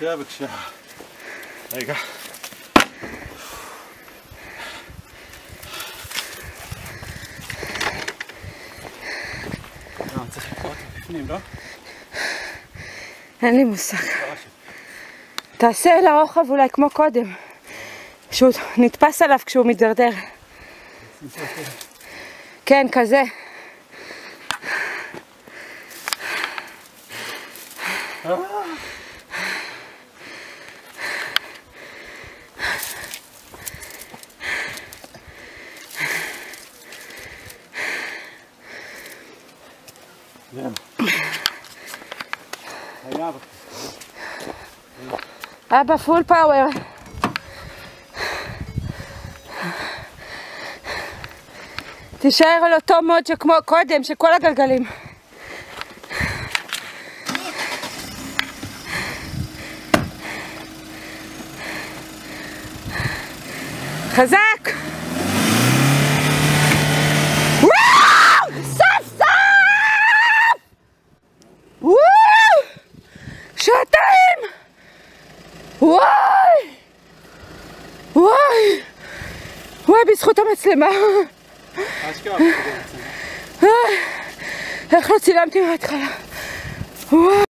שנייה בבקשה. רגע. צריך לקרוא אותי בפנים, לא? אין לי מושג. תעשה לרוחב אולי כמו קודם. שהוא נתפס עליו כשהוא מתדרדר. כן, כזה. אבא פול פאוור. תישאר על אותו מוד שכמו קודם, שכל הגלגלים. חזק! וואו! סוף סוף! וואו! שעתיים! וואי! וואי! וואי, בזכות המצלמה. איך לא צילמתי מההתחלה. וואי!